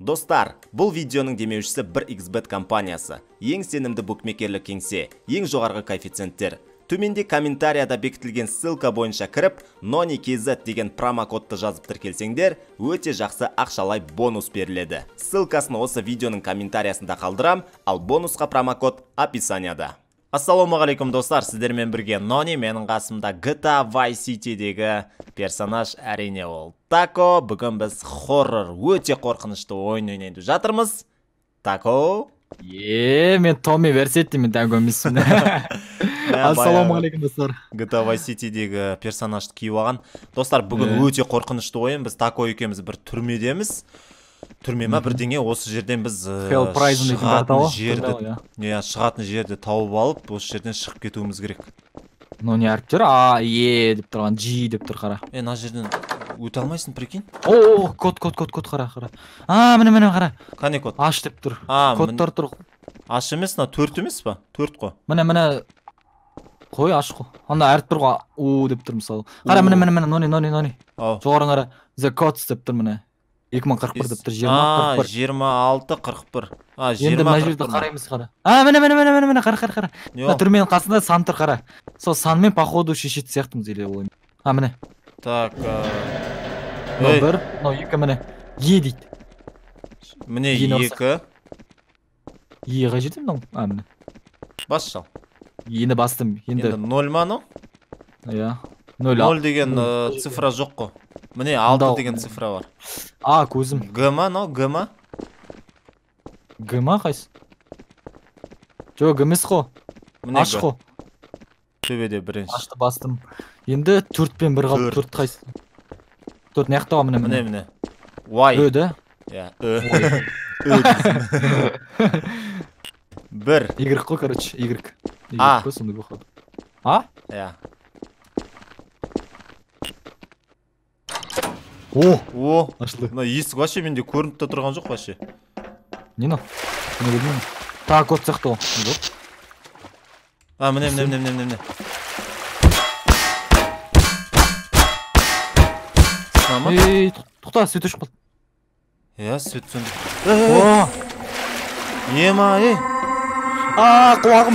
Достар, бұл видеоның демеушісі 1xbet компаниясы. Ең сенімді букмекерлік кеңсе, ең жоғарғы коэффициенттер. Төменде комментарияда бекітілген ссылка бойынша кіріп, NONI.KZ деген промокодты жазып тіркелсеңдер, өте жақсы ақшалай бонус беріледі. Ссылкасын осы видеоның комментариясында қалдырам, ал бонусқа промокод описанияда. Ассалаумағалейкум достар, сіздермен бірге NONI, менің қасымда GTA Vice City'дегі персонаж әрине ол Тако. Бүгін біз хоррор, өте қорқынышты ойын ойнайды жатырмыз. Тако. Мен Томми Версеттимін, Тако емеспін. Ассалаумағалейкум достар. GTA Vice City'дегі персонажды киіп алған. Достар, бүгін өте қорқынышты ойын. Біз Тако екеуміз бір түрмедеміз. Түрме ма бірдеңе, осы жерден біз шығатын жерді тауып алып, осы жерден шығып кетуіміз керек. NONI әріптер, Е деп тұрған, G деп тұр қара. На жерден өте алмайсың, прикинь? Код қара. Міне қара. Қане код? Аш деп тұр. Кодтар тұр. Аш емес, 4 емес па? 4 қой. Міне. Қой, аш қой. Анда әріптер қой, У деп тұр мысалы. Қара, міне, NONI. Жоғарың қара, The Codes деп тұр міне. 2041 деп тұр, 26-41. Енді мына жерді қараймыз қара. Міне, қара. Түрменің қасында сан тұр қара. Сол санмен походу шешет сияқтымыз еле олайын. Міне. Так. 1, 2, міне. Е дейді. Міне 2. Е қай жерде мынау? Міне. Бас шал. Ені бастым. Енді 0 ма ну? Иә. 0 деген цифра жоқ қой. Міне 6 деген цифра бар. Көзім. Г ма, Г ма? Г ма қайсы? Жоқ, Г емес қой. Аш қой. Төбеде бірінші. Ашты бастым. Енді 4 пен 1 қалды. 4 қайсы? 4 неяқта ға міне. Міне. Y. Ö да? Иә, Ö. Бір. Y қой, короче, Y. А. Қой, сонда бұқады. А? Иә. Ашылды. Есік вообще менде көрініп та тұрған жоқ вообще. Не ну? Так, код сияқты ол. Міне. Тұқта, свет өшіп қалды. Иә, свет сөндір. Ема, құлағым.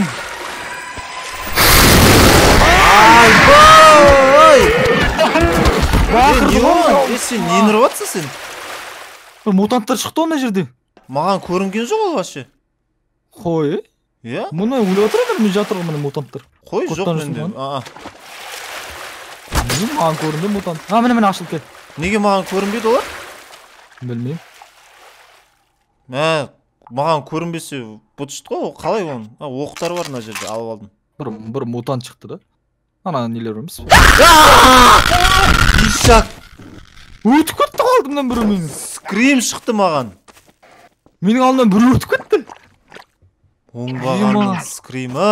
Сен нені ұрыватсың сен? Мутанттар шықты ондай жерде. Маған көрінген жоқ ол вообще. Қой, Иә? Мұны өлі отырады, мен жатыр ғымын мутанттар. Қой, жоқ менде. Маған көрінді мутант. Міне ашылып кет. Неге маған көрінбейді олар? Білмейм. Маған көрінбесе бұт шықты ғой, қалай оның? Оқтар бар мына жерде, алып алдым. Бір мутант шықты да. Ана нелер өміз. Ишак! Өтіп кетті қалдымдан бір өміз. Скрим шықты маған. Менің алдымдан бір өтіп кетті. Оңбағанның скримі.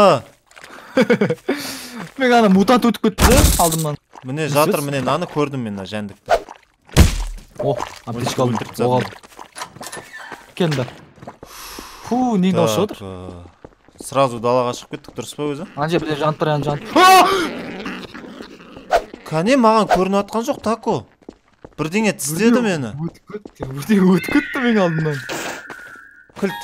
Мен ана мутант өтіп кетті да алдымнан. Міне жатыр, міне наны көрдім мен жәндікті. Аптечка алдым. Оғалды. Келді. Нені даушы отыр? Сразу далаға шығып кеттік, дұрыс па өзі? Анже біле жанып тұр, Кәне маған көрініп атқан жоқ, Тако. Бірдеңе тізледі мені. Өтіп кетті мен алдымнан. Кілт.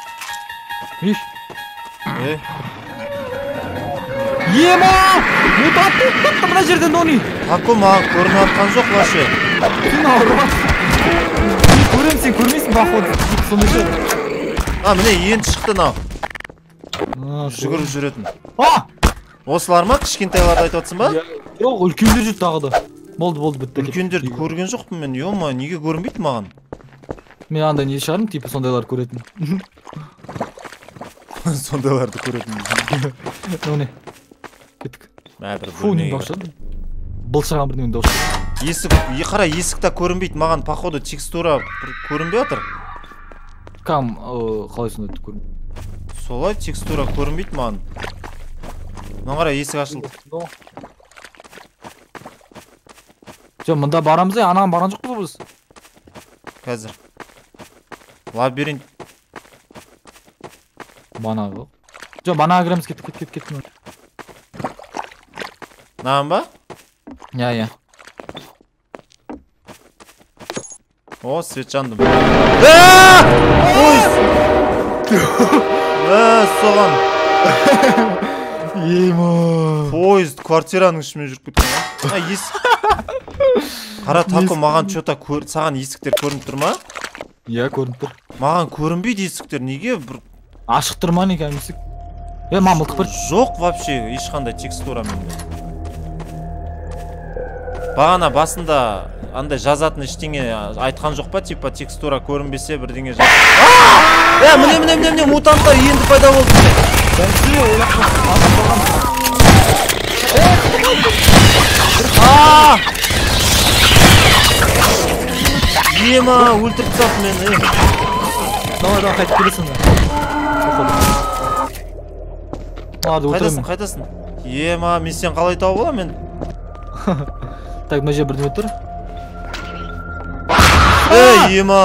Ема! Мутант өтіп кетті мына жерден NONI. Тако маған көрініп атқан жоқ вообще. Сен ауырмас. Көрем, сен көрмейсің бақуды. Сондай. Міне енді шықты нау. Жүгіріп жүретін. Осылар ма? Кішкентайларды айтып атсың ба? Жоқ, үлкендер жүрді тағы да. Болды, бітті. Үлкендерді көрген жоқпын мен. Ема, неге көрінбейді маған? Мен андай не шығарым, типа сондайларды көретін. Сондайларды көретін. NONI. Кеттік. Нен даушы. Бұлшаған бірден даушы. Қара, есікта көрінбейді. Маған походу текстура көрінбей атыр. Қалай сонда көрінбейді? Солай текстура көрінбейді маған. Маңғара есік ашылды. Жоқ, мұнда барамыз анаған барған жоқ біз. Қазір. Лабиринт. Банағы. Жоқ, банаға кіреміз, кет. Нағын ба? Иә. О, свет жанды. Соған. Ема. Поезд квартираның ішімен жүріп кеткен. Есік. Қара тако маған чота саған есіктер көрініп тұр ма? Иә, көрініп тұр. Маған көрінбейді есіктер. Неге бір ашық тұр ма неге есік? Маған мылтық бір. Жоқ вообще, ешқандай текстура менде. Бағана басында андай жазатын ештеңе айтқан жоқ па, типа текстура көрінбесе бірдеңе жаз. Міне, мутанттар енді пайда болды. Ема, өлтіріп тастады мені. Давай, қайтып келесің. Қайтасың? Ема, мен сен қалай тауып алам мен? Так, мына жер бірдеңе тұр. Ема.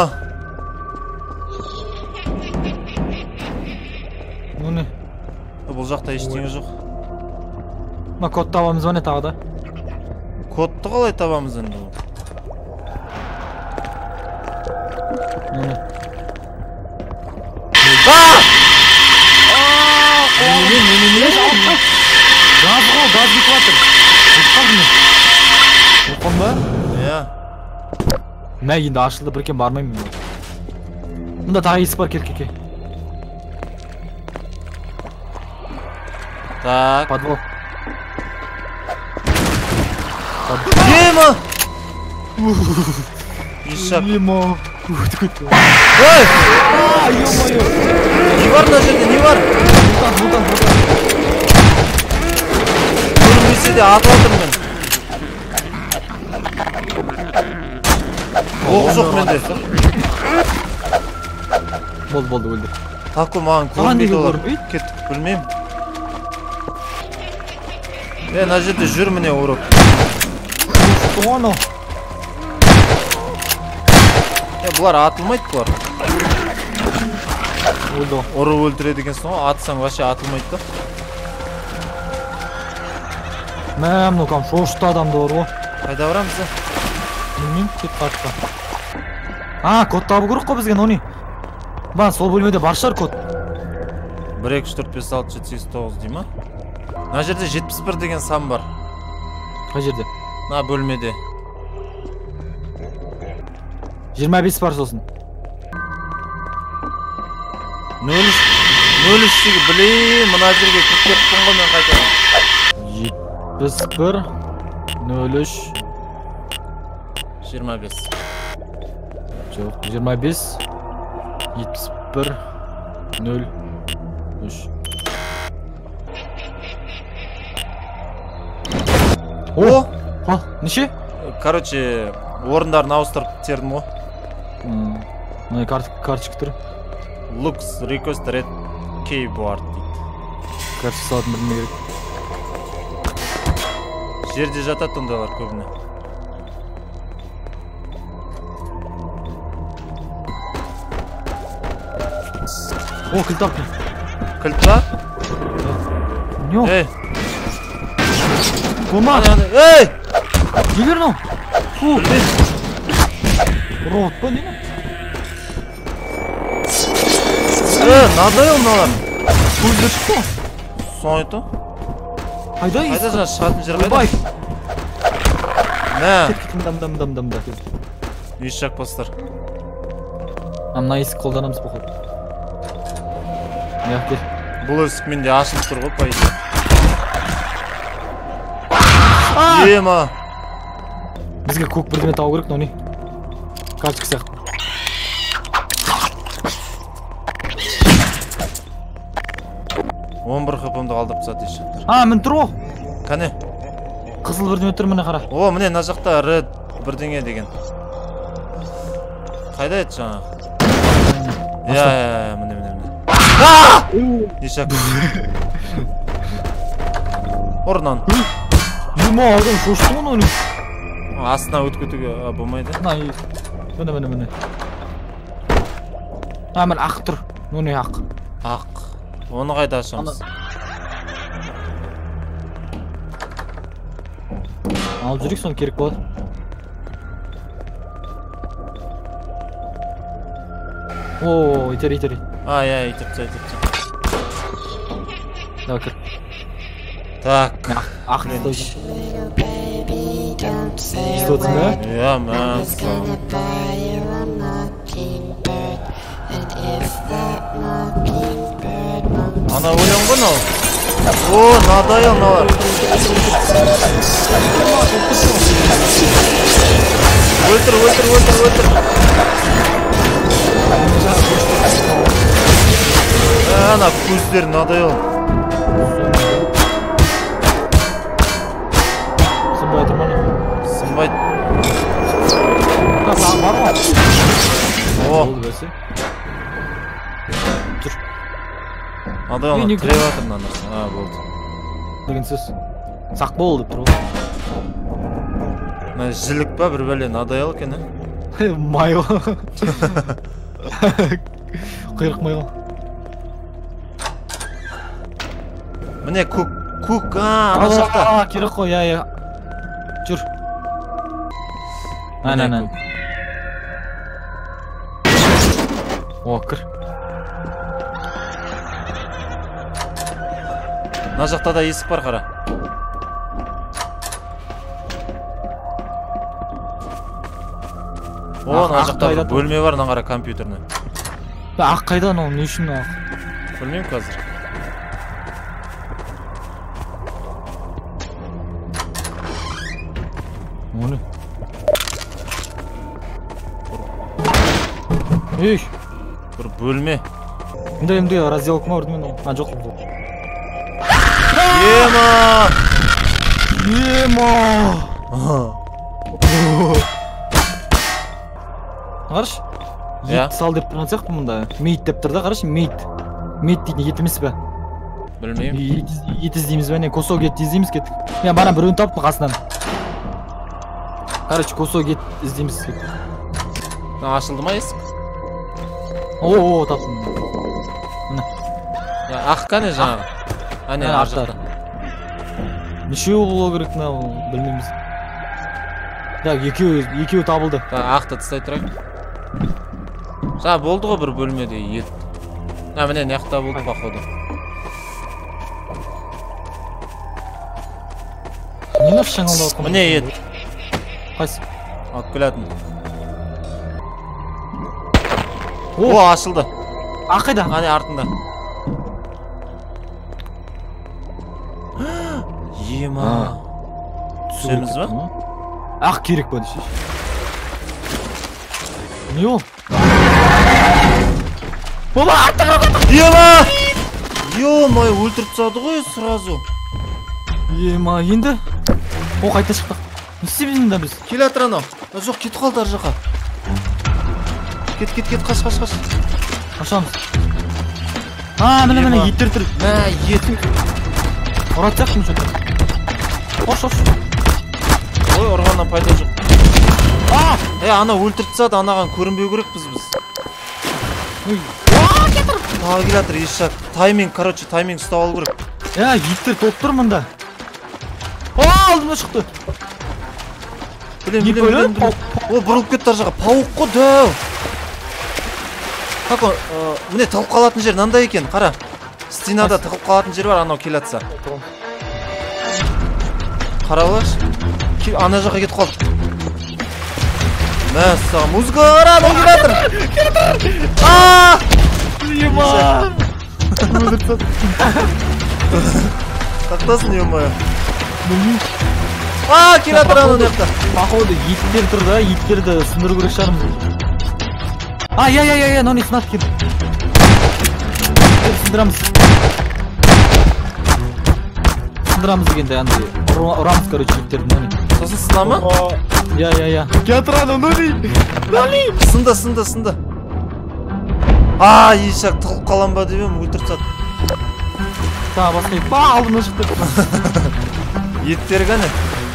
Не? Бұл жақта ештеңе жоқ. Мына код табамыз ба не тағы да? Кодты қалай табамыз енді? Газ кетіп жатыр. Ұққан ба? Иә. Мә енді ашылды, біркен бармаймын. Мұнда тағы есік бар, келке. Так. Подвал. Ема! Ишак. Ема. Ой! Ё-моё! Не бар мына жерде, не бар? Мутант. Көрінбесе де атып алдым мен. Оқ жоқ менде. Болды, өлді. Тако маған көрінбейді олар. Кеттік, білмеймін. Мына жерде жүр міне ұрып. Оны. Бұлар атылмайды бұлар. Өлді. Ұрып өлтіреді екенсің ғой, атсаң вообще атылмайды да. Мә, мынау кәм шошты адамды бар ғой. Қайда барамыз да? Білмеймін, кет қартқа. Код табу керек қой бізге, нони. Баған сол бөлмеде бар шығар код. 1, 2, 3, 4, 5, 6, 7, 8, 9 дей ма? Мына жерде 71 деген сан бар. Қай жерде? Мына бөлмеде. 25 бар сосын. 03 деген білейм, мына жерге кіріп кеттім ғой мен қайтадан. 71 03 25. Жоқ, 25 71 03. О! Неше? Короче, орындарын ауыстырып тердім ғой. Мына карточка тұр. Looks request red keyboard дейді. Карточка салатын білме керек. Жерде жатады ондайлар көбіне. О, кілт таптым. Кілт па? Не? Ей! Болма! Ей! Не берну? Фу! Робот па не? Надоел мыналар. Көзді шықты. Соң айту? Қайда жаңа шығатын жер қайда? Бай! Мә! Дам. Еш жақпастар. Мына есік қолданамыз походу. Яқкел. Бұл есік менде ашылып тұр ғой, пайда. Ема! Бізге көк бірдеме тауы керек, нони. Карточка сияқты. 11 хп'мді қалдырып тастады еш жақтар. Мін тұр ғой. Кәне? Қызыл бірдеме тұр, міне қара. О, міне мына жақта red бірдеңе деген. Қайда еді жаңа? Иә, міне. Ешак. Орнан. Ема, адам шошты ғой, нони. Астына өткетуге болмайды. Міне. Мен ақ тұр. Нони ақ. Ақ. Оны қайда ашамыз? Алып жүрек, соны керек болады. О, итер. Ай, итеріп. Давай кір. Так. Ақ стойшы. Что-то, да? Иә, мән. Ана өлең ғой, о, надоел мыналар. Өлтір. Ана көздер надоел. Сынбай тұрман. Сынбайды. Саған бар ма? О. Тұр. Надоел тіреватыр мынаны. Болды. Деген сөз. Сақ бол деп тұр ғой. Жілік па бір бәле надоел екен, Май ғой. Құйрық май ғой. Міне көк, ана жақта. Керек қой, я. Жүр. Ән. О, кір. Мына жақта да есік бар, қара. О, мына жақта бөлме бар, мына қара компьютеріне. Ақ қайдан ол, не үшін ақ? Білмеймін қазір. Оны. Ей! Бір бөлме. Енді разделка ма ұрдымен ол? Жоқ. Ема! Қараш? Ет сал деп тұрған сияқты мұнда. Мейт деп тұр да, қараш? Мейт дейтін ет емес бе? Білмеймін. Ет іздейміз бе? Не, косок ет іздейміз кеттік. Мен бана біреуін таптым қасынан. Короче, косок ет іздейміз кеттік. Ашылды ма есік? О, таптым. Ақ қане жаңағы? Әне, ар жақта. Нешеу болу керек, білмейміз. Екеуі табылды. Ақты тыстай тұрайық. Жаңа болды ғой бір бөлмеде ет. Міне неқта болды походу. Нені шаңылды отқан? Міне ет. Қайсы? Алып келетін. О, ашылды. Қайда? Ане артында. Ема. Түсеміз ба? Ақ керек ба дешеш. Не ол? Оба, артық! Ема! Ема, өлтіріп тастады ғой сразу. Ема, енді? О, қайта шықтық. Не істейміз мұнда біз? Келе атыр анау. Жоқ, кетіп қалды ар жаққа. Кет, қаш. Қашамыз. Міне, еттер тұр. Ет. Ұрат сияқты мұшын. Ош. Ой, ұрғаннан пайда жоқ. Ана өлтіріп тастады, анаған көрінбеу керек біз. Кетір. Тағы келе атыр, ешшак. Тайминг ұстап алу керек. Еттер топ тұр мұнда. Алдыма шықты. Білем. О, бұрылып кетті ар жаққа. Пауық қой, дәу. Міне тығып қалатын жер мынандай екен, қара. Стенада тығып қалатын жер бар, анау келе атса. Қаралаш. Ана жаққа кетіп қалды. Мәссаған, музыка қара, бұл келе атыр. Ема! Тақтасын, ема. Келе атыр ана жақта. Походу, еттер тұр да, еттерді сындыру керек шығармыз. Нони сынат кеп. Сындырамыз дегенде, ұрамыз, короче, еттерді, Нони. Сосын сына ма? Я. Кетір ана, Нони! Сынды. Ешак, тұғып қалан ба деп ем, өлтіріп тастады. Басқа ет. Алдымда шықты. Еттер қане?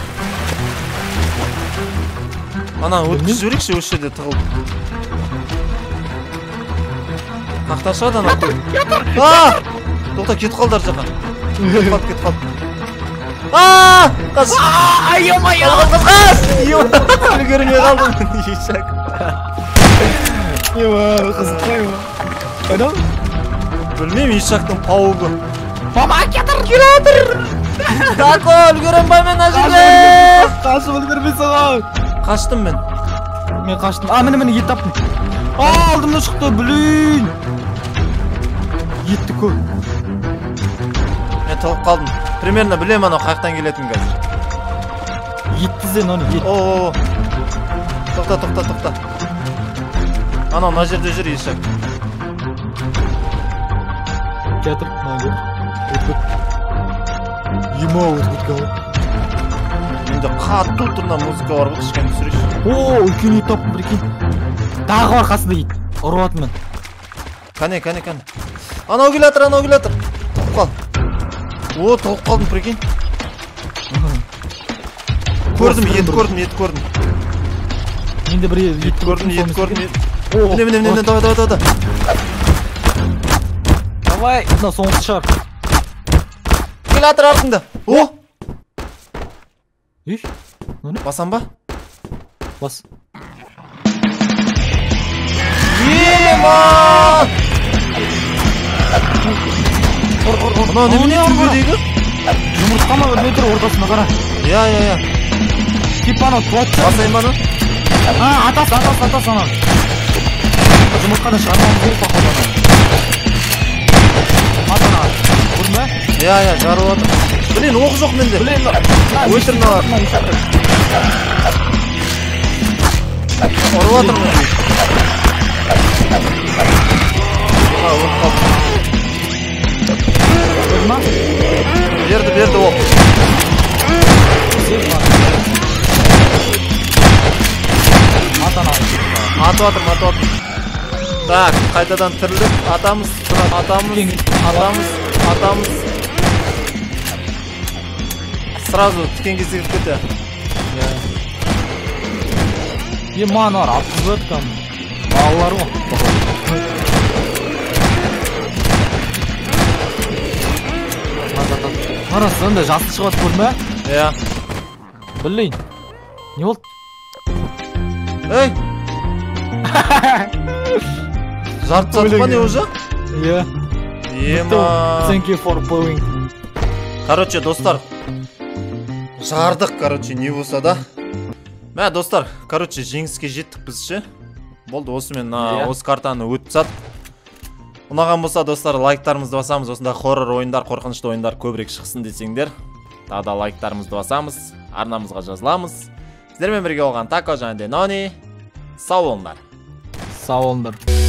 Ана өткіз жіберекші өз жерде тығылып. Қақтан шығады ана. Тоқта, кетіп қалды ар жаққа. Кетіп қалды. Қас! Үлгермей қалдым. Ешак. Қызық қой. Қайда? Білмеймін, ешақтың пауығы. Мама келатыр. Дако, үлгеренбай мен ажырге. Қашып үлгермей саған. Қаштым мен. Мен қаштым. Міне ет таптым. Алдымда шықты, блин. Етті көп. Мен толып қалдым. Примерно білем анау қаяқтан келетін қазір. Етті зе, нони, ет. О. Тоқта. Анау мына жерде жүр ешақ. Кетір, маңгер. Өткіт. Ема өткіт кәу. Менде қатты тұрна музыка бар бұл, кішкене түсірейші. О, үлкен ет таптым, прикинь. Дағы бар қасында ет. Ұрыватым мен. Кәне. Анау келатыр. Тоқып қал. О, тоқып қалдым, прикинь. Көрдім. Менде бір ет көрдім. Міне, давай. Давай, мына соңғысы шығар. Келатыр артында. О! Иш, басам ба? Бас. Ема! Мына немене төбедегі? Жұмыртқа ма өлмей тұр ортасында қара. Я. Типа анау туатшы. Басайын ба ана? Атасы ана. Жұмыртқаны шығармауым керек пақылдана. Атана. Көрме? Я, жарып отыр. Блин, оқ жоқ менде. Өлтір мыналар. Ұрып отыр мен. Өліп қалды. Көрме? Берді оқ. Атана. Атып отыр. Так, қайтадан тіріліп, атамыз. Сразу тікен кезегіп кетті. Еманар, атып өткім. Балалар ғой. Қарасы, онда жасыл шығады көрме? Я. Білейін. Не болды? Эй! Жарты сатып па не уже? Иә. Ема. Thank you for playing. Короче, достар. Жардық, не болса да. Мә, достар, жеңіске жеттік біз ше. Болды, осымен осы картаны өтіп сат. Ұнаған болса, достар, лайктарымызды басамыз. Осында хоррор ойындар, қорқынышты ойындар көбірек шықсын десеңдер. Тағы да лайктарымызды басамыз. Арнамызға жазыламыз. Сіздермен бірге болған Тако және Нони. Сау болыңдар.